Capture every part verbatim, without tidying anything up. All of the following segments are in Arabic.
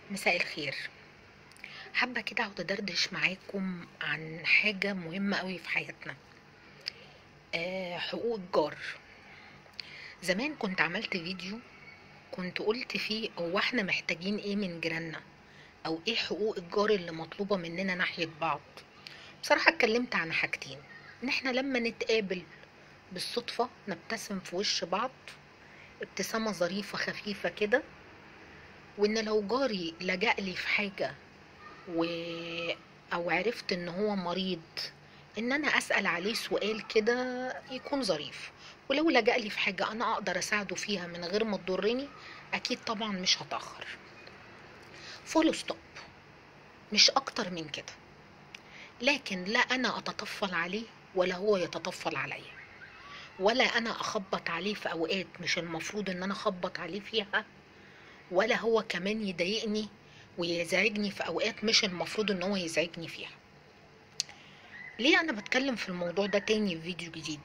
مساء الخير. حابة كده اقعد ادردش معاكم عن حاجة مهمة قوي في حياتنا. آه حقوق الجار. زمان كنت عملت فيديو، كنت قلت فيه هو احنا محتاجين ايه من جيراننا، او ايه حقوق الجار اللي مطلوبة مننا ناحية بعض. بصراحة اتكلمت عن حاجتين: ان احنا لما نتقابل بالصدفة نبتسم في وش بعض ابتسامة ظريفة خفيفة كده، وان لو جاري لجألي في حاجة و... او عرفت ان هو مريض ان انا اسأل عليه سؤال كده يكون ظريف، ولو لجألي في حاجة انا اقدر اساعده فيها من غير ما تضرني اكيد طبعا مش هتأخر. فول ستوب، مش اكتر من كده. لكن لا انا اتطفل عليه ولا هو يتطفل عليا، ولا انا اخبط عليه في اوقات مش المفروض ان انا اخبط عليه فيها، ولا هو كمان يضايقني ويزعجني في اوقات مش المفروض ان هو يزعجني فيها. ليه انا بتكلم في الموضوع ده تاني في فيديو جديد؟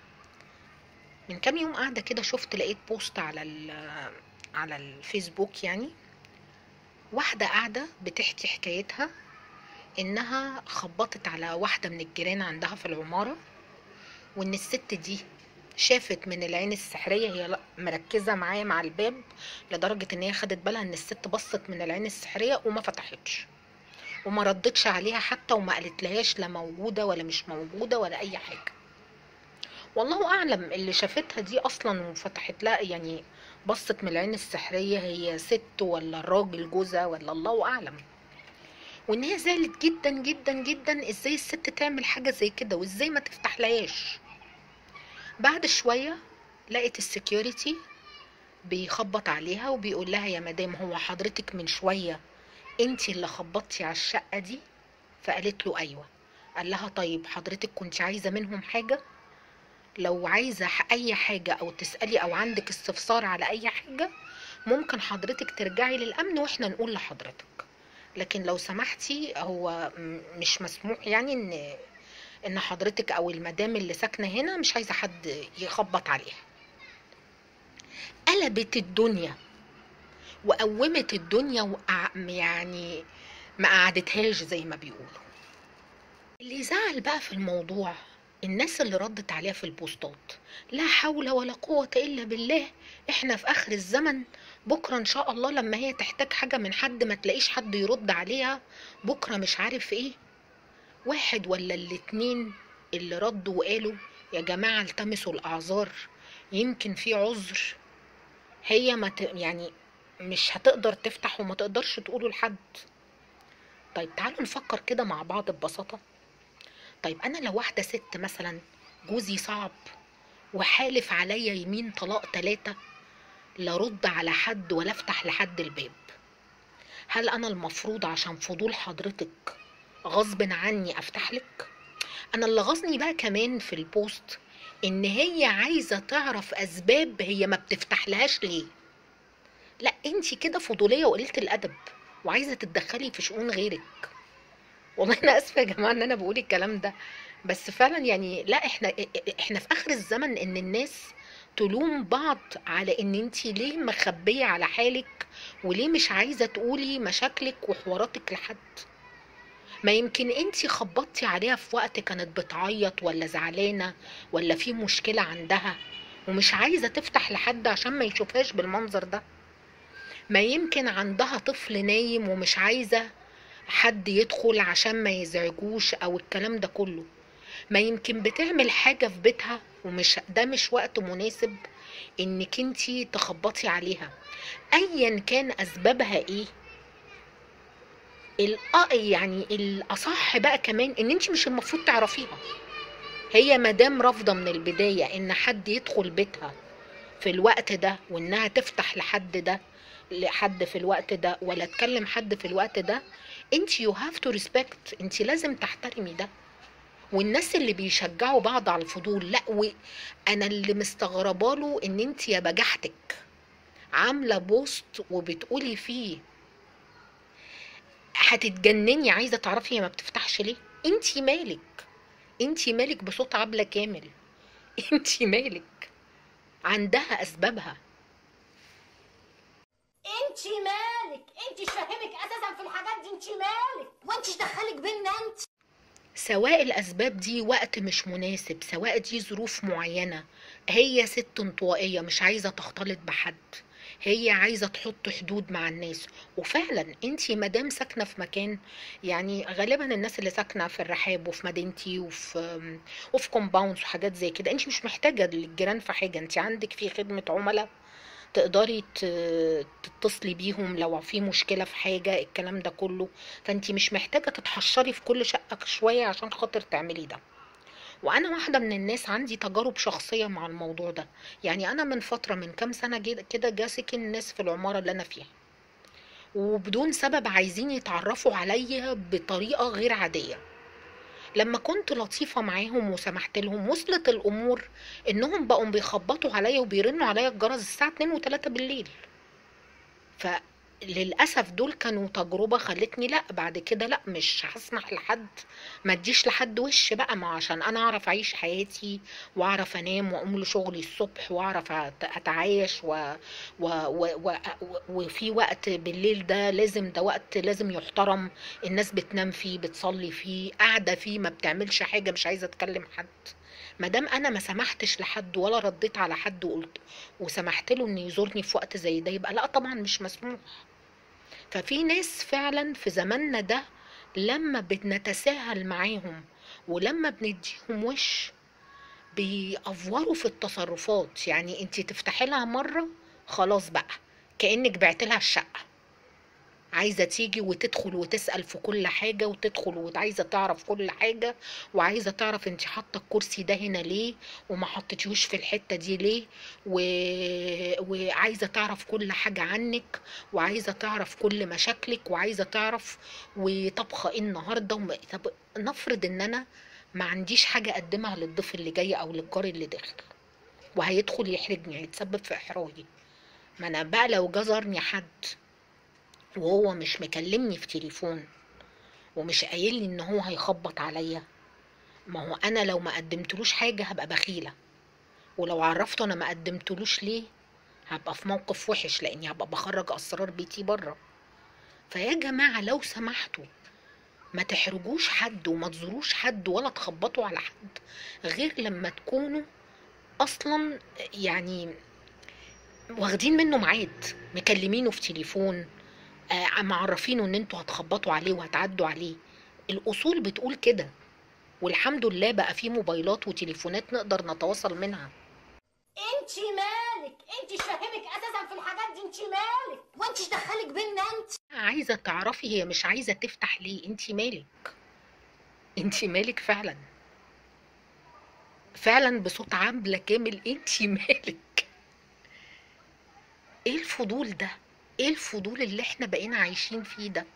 من كام يوم قاعده كده شفت لقيت بوست على على الفيسبوك، يعني واحده قاعده بتحكي حكايتها انها خبطت على واحده من الجيران عندها في العماره، وان الست دي شافت من العين السحريه، هي مركزه معايا مع الباب لدرجه ان هي خدت بالها ان الست بصت من العين السحريه وما فتحتش وما ردتش عليها حتى، وما قالت لهاش لا موجوده ولا مش موجوده ولا اي حاجه. والله اعلم اللي شافتها دي اصلا وفتحت لها، يعني بصت من العين السحريه، هي ست ولا الراجل جوزها ولا الله اعلم. وان هي زعلت جدا جدا جدا، ازاي الست تعمل حاجه زي كده وازاي ما تفتح لهاش. بعد شويه لقيت السكيورتي بيخبط عليها وبيقول لها: يا مدام، هو حضرتك من شويه انتي اللي خبطتي على الشقه دي؟ فقالت له ايوه. قال لها: طيب حضرتك كنت عايزه منهم حاجه؟ لو عايزة اي حاجة او تسألي او عندك استفسار على اي حاجة ممكن حضرتك ترجعي للامن واحنا نقول لحضرتك، لكن لو سمحتي هو مش مسموح، يعني ان ان حضرتك او المدام اللي ساكنة هنا مش عايزة حد يخبط عليها. قلبت الدنيا وقومت الدنيا وقع، يعني ما قعدتهاش زي ما بيقولوا. اللي زعل بقى في الموضوع الناس اللي ردت عليها في البوستات: لا حول ولا قوة إلا بالله، احنا في آخر الزمن، بكرة إن شاء الله لما هي تحتاج حاجة من حد ما تلاقيش حد يرد عليها، بكرة مش عارف ايه. واحد ولا الاتنين اللي ردوا وقالوا: يا جماعة التمسوا الأعذار، يمكن في عذر هي ما ت... يعني مش هتقدر تفتح وما تقدرش تقوله لحد. طيب تعالوا نفكر كده مع بعض ببساطة. طيب انا لو واحده ست مثلا جوزي صعب وحالف عليا يمين طلاق تلاتة لا رد على حد ولا افتح لحد الباب، هل انا المفروض عشان فضول حضرتك غصب عني افتح لك؟ انا اللي غصني بقى كمان في البوست ان هي عايزه تعرف اسباب هي ما بتفتح لهاش ليه. لا انتي كده فضوليه وقليله الادب وعايزه تتدخلي في شؤون غيرك. والله انا اسفه يا جماعه ان انا بقول الكلام ده، بس فعلا يعني لا، احنا احنا في اخر الزمن ان الناس تلوم بعض على ان انتي ليه مخبيه على حالك وليه مش عايزه تقولي مشاكلك وحواراتك لحد. ما يمكن انتي خبطتي عليها في وقت كانت بتعيط ولا زعلانه ولا في مشكله عندها ومش عايزه تفتح لحد عشان ما يشوفهاش بالمنظر ده. ما يمكن عندها طفل نايم ومش عايزه حد يدخل عشان ما يزعجوش او الكلام ده كله. ما يمكن بتعمل حاجة في بيتها ومش ده مش وقت مناسب انك انتي تخبطي عليها. ايا كان اسبابها ايه، الأ... يعني الاصح بقى كمان ان انتي مش المفروض تعرفيها. هي مدام رافضة من البداية ان حد يدخل بيتها في الوقت ده وانها تفتح لحد ده لحد في الوقت ده ولا تكلم حد في الوقت ده، انت يو هاف تو ريسبكت، انت لازم تحترمي ده. والناس اللي بيشجعوا بعض على الفضول، لا، وانا اللي مستغربه له ان انت يا بجحتك عامله بوست وبتقولي فيه هتتجنني عايزه تعرفي هي ما بتفتحش ليه. انت مالك؟ انت مالك بصوت عبله كامل؟ انت مالك؟ عندها اسبابها. انت مالك انت مش فاهمك اساسا في الحاجات دي، انت مالك وانت دخلك بينا انت. سواء الأسباب دي وقت مش مناسب، سواء دي ظروف معينة، هي ست انطوائية مش عايزة تختلط بحد، هي عايزة تحط حدود مع الناس. وفعلا انتي مادام ساكنة في مكان، يعني غالبا الناس اللي ساكنة في الرحاب وفي مدينتي وفي وفي كومباوندز وحاجات زي كده، انتي مش محتاجة للجيران في حاجة، انتي عندك في خدمة عملاء تقدري ت- تتصلي بيهم لو في مشكلة في حاجة، الكلام ده كله. فانتي مش محتاجة تتحشري في كل شقة شوية عشان خاطر تعملي ده. وانا واحدة من الناس عندي تجارب شخصية مع الموضوع ده. يعني انا من فترة، من كام سنة جد- كده جه سكن ناس في العمارة اللي انا فيها، وبدون سبب عايزين يتعرفوا عليا بطريقة غير عادية. لما كنت لطيفة معاهم وسمحت لهم، وصلت الامور انهم بقوا بيخبطوا عليا وبيرنوا عليا الجرس الساعة اتنين و3 بالليل. فللاسف دول كانوا تجربه خلتني لا، بعد كده لا، مش هسمح لحد، ما اديش لحد وش بقى، ما عشان انا اعرف اعيش حياتي واعرف انام واقوم لشغلي الصبح واعرف أت- اتعايش و... و... و... و... وفي وقت بالليل ده لازم، ده وقت لازم يحترم، الناس بتنام فيه، بتصلي فيه، قاعده فيه، ما بتعملش حاجه، مش عايزه اتكلم حد. ما دام انا ما سمحتش لحد ولا رديت على حد وقلت وسمحت له انه يزورني في وقت زي ده، يبقى لا طبعا مش مسموح. ففي ناس فعلا في زماننا ده لما بنتساهل معاهم ولما بنديهم وش بيأفوروا في التصرفات. يعني انتي تفتحي لها مرة، خلاص بقى كأنك بعت لها الشقة، عايزة تيجي وتدخل وتسأل في كل حاجة، وتدخل وعايزة تعرف كل حاجة، وعايزة تعرف انت حاطة الكرسي ده هنا ليه وما حطيتيهوش في الحتة دي ليه، و... وعايزة تعرف كل حاجة عنك، وعايزة تعرف كل مشاكلك، وعايزة تعرف وطبخة ايه النهاردة وم... طب نفرض ان انا ما عنديش حاجة اقدمها للضيف اللي جاي او للجار اللي داخل، وهيدخل يحرجني، هيتسبب في احراجي. ما انا بقى لو جزرني حد وهو مش مكلمني في تليفون ومش قايل لي ان هو هيخبط عليا، ما هو انا لو ما قدمتلوش حاجه هبقى بخيله، ولو عرفته انا ما قدمتلوش ليه هبقى في موقف وحش، لاني هبقى بخرج اسرار بيتي بره. فيا جماعه لو سمحتوا ما تحرجوش حد وما تزوروش حد ولا تخبطوا على حد غير لما تكونوا اصلا يعني واخدين منه ميعاد، مكلمينه في تليفون، آه، معرفينه ان انتوا هتخبطوا عليه وهتعدوا عليه. الاصول بتقول كده، والحمد لله بقى في موبايلات وتليفونات نقدر نتواصل منها. انت مالك، انت مش فاهمك اساسا في الحاجات دي، انت مالك وانت دخلك بينا انت. عايزة تعرفي هي مش عايزة تفتح ليه؟ انتي مالك؟ انتي مالك فعلا فعلا بصوت عاملة كامل، انتي مالك؟ ايه الفضول ده؟ ايه الفضول اللي احنا بقينا عايشين فيه ده؟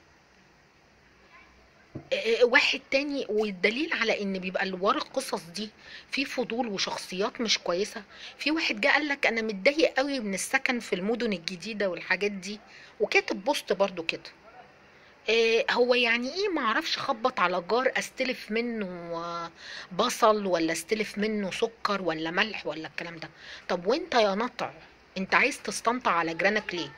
آه، واحد تاني، والدليل على ان بيبقى اللي ورا القصص دي في فضول وشخصيات مش كويسة. في واحد جه قالك انا متضايق قوي من السكن في المدن الجديدة والحاجات دي، وكاتب بوست برضو كده. آه، هو يعني ايه معرفش، خبط على جار استلف منه آه، بصل، ولا استلف منه سكر ولا ملح ولا الكلام ده؟ طب وانت يا نطع، انت عايز تستنطع على جيرانك ليه؟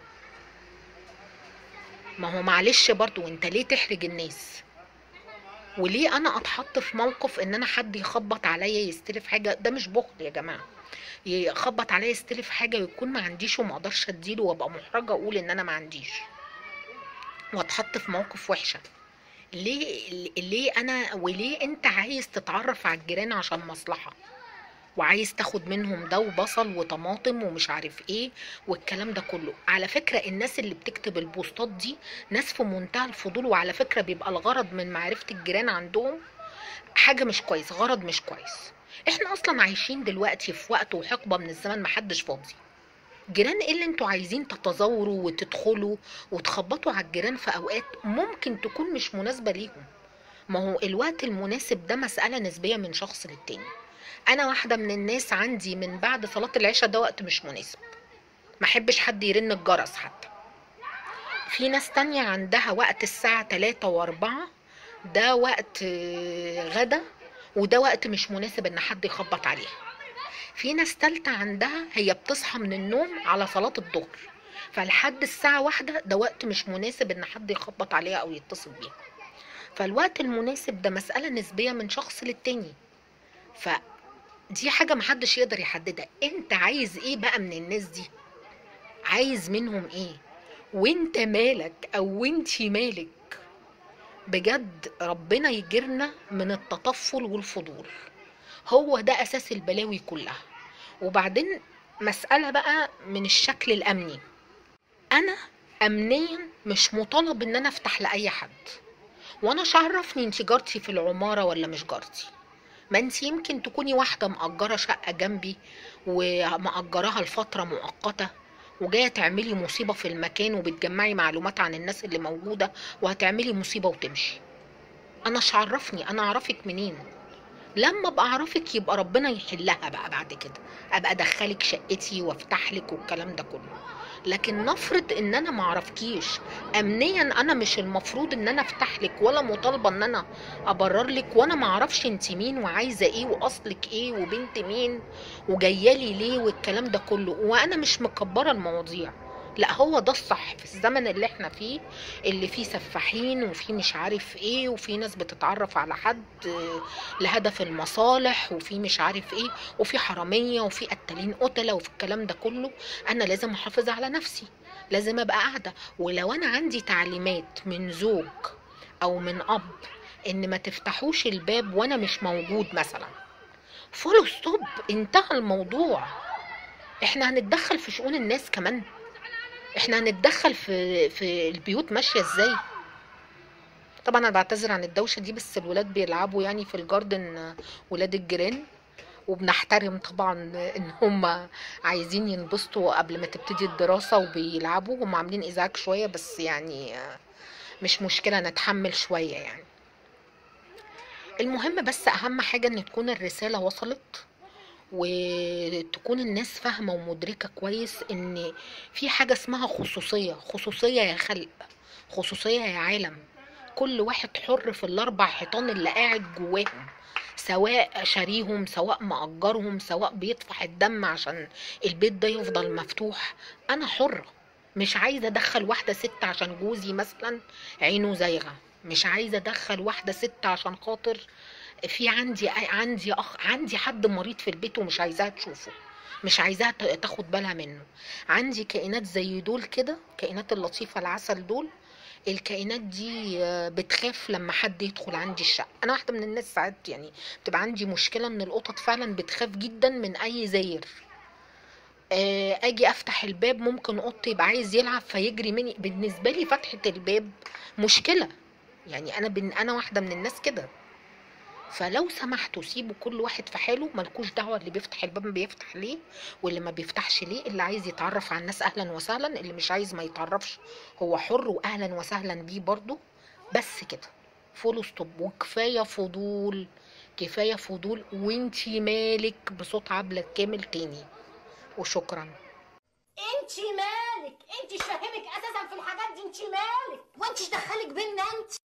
ما هو معلش برضو، انت ليه تحرج الناس؟ وليه انا اتحط في موقف ان انا حد يخبط عليا يستلف حاجه؟ ده مش بخل يا جماعه، يخبط عليا يستلف حاجه ويكون ما عنديش وما اقدرش اديله، وابقى محرجه اقول ان انا ما عنديش واتحط في موقف وحشه. ليه ليه انا وليه انت عايز تتعرف على الجيران عشان مصلحه، وعايز تاخد منهم ده وبصل وطماطم ومش عارف ايه والكلام ده كله؟ على فكره الناس اللي بتكتب البوستات دي ناس في منتهى الفضول، وعلى فكره بيبقى الغرض من معرفه الجيران عندهم حاجه مش كويس، غرض مش كويس. احنا اصلا عايشين دلوقتي في وقت وحقبه من الزمن محدش فاضي. جيران ايه اللي انتوا عايزين تتزاوروا وتدخلوا وتخبطوا على الجيران في اوقات ممكن تكون مش مناسبه ليهم؟ ما هو الوقت المناسب ده مسألة نسبية من شخص للتاني. انا واحدة من الناس عندي من بعد صلاة العشاء ده وقت مش مناسب، ما احبش حد يرن الجرس حتى. في ناس تانية عندها وقت الساعة تلاتة واربعة، ده وقت آه، غدا، وده وقت مش مناسب ان حد يخبط عليها. في ناس تالتة عندها هي بتصحى من النوم على صلاة الظهر، فلحد الساعة واحدة ده وقت مش مناسب ان حد يخبط عليها او يتصل بيها. فالوقت المناسب ده مسألة نسبية من شخص للتاني، فدي حاجة محدش يقدر يحددها. انت عايز ايه بقى من الناس دي؟ عايز منهم ايه؟ وانت مالك او انتي مالك؟ بجد ربنا يجرنا من التطفل والفضول، هو ده اساس البلاوي كلها. وبعدين مسألة بقى من الشكل الامني، انا امنيا مش مطالب ان انا افتح لاي حد، وانا عرفني انت جارتي في العمارة ولا مش جارتي؟ ما انت يمكن تكوني واحدة مأجرة شقة جنبي ومأجراها لفترة مؤقتة وجاية تعملي مصيبة في المكان وبتجمعي معلومات عن الناس اللي موجودة وهتعملي مصيبة وتمشي. انا عرفني؟ انا اعرفك منين؟ لما ابقى اعرفك يبقى ربنا يحلها بقى بعد كده، ابقى ادخلك شقتي وافتح لك والكلام ده كله. لكن نفرض ان انا ما اعرفكيش امنيا، انا مش المفروض ان انا افتح لك ولا مطالبه ان انا ابرر لك وانا ما اعرفش انت مين وعايزه ايه واصلك ايه وبنت مين وجايه لي ليه والكلام ده كله، وانا مش مكبره المواضيع. لا، هو ده الصح في الزمن اللي احنا فيه، اللي فيه سفاحين وفيه مش عارف ايه وفيه ناس بتتعرف على حد لهدف المصالح وفيه مش عارف ايه وفيه حرامية وفيه قتالين قتلة وفي الكلام ده كله. انا لازم احافظ على نفسي، لازم ابقى قاعدة. ولو انا عندي تعليمات من زوج او من اب ان ما تفتحوش الباب وانا مش موجود مثلا، فولو ستوب، انتهى الموضوع. احنا هنتدخل في شؤون الناس كمان؟ احنا هنتدخل في في البيوت ماشيه ازاي؟ طبعا انا بعتذر عن الدوشه دي، بس الولاد بيلعبوا يعني في الجاردن، ولاد الجيران، وبنحترم طبعا ان هم عايزين ينبسطوا قبل ما تبتدي الدراسه وبيلعبوا، هم عاملين ازعاج شويه بس يعني مش مشكله، نتحمل شويه يعني. المهم بس اهم حاجه ان تكون الرساله وصلت، وتكون الناس فاهمة ومدركة كويس ان في حاجة اسمها خصوصية. خصوصية يا خلق، خصوصية يا عالم. كل واحد حر في الاربع حيطان اللي قاعد جواهم، سواء شاريهم سواء مأجرهم سواء بيدفع الدم عشان البيت ده يفضل مفتوح. انا حرة، مش عايزة ادخل واحدة ست عشان جوزي مثلا عينه زايغة، مش عايزة ادخل واحدة ست عشان خاطر في عندي عندي اخ عندي حد مريض في البيت ومش عايزاها تشوفه، مش عايزاها تاخد بالها منه. عندي كائنات زي دول كده، كائنات اللطيفه العسل دول، الكائنات دي بتخاف لما حد يدخل عندي الشقه. انا واحده من الناس ساعات يعني بتبقى عندي مشكله ان القطط فعلا بتخاف جدا من اي زاير. اجي افتح الباب ممكن قط يبقى عايز يلعب فيجري مني، بالنسبه لي فتحه الباب مشكله يعني. انا بن انا واحده من الناس كده. فلو سمحتوا سيبوا كل واحد في حاله، ملكوش دعوه اللي بيفتح الباب بيفتح ليه واللي ما بيفتحش ليه. اللي عايز يتعرف على الناس اهلا وسهلا، اللي مش عايز ما يتعرفش هو حر واهلا وسهلا بيه برضو. بس كده، فولو ستوب. وكفايه فضول، كفايه فضول. وانتي مالك بصوت عبلة كامل تاني. وشكرا. انتي مالك؟ انتي شاهمك اساسا في الحاجات دي؟ انتي مالك؟ وانتيش دخلك بينا انت؟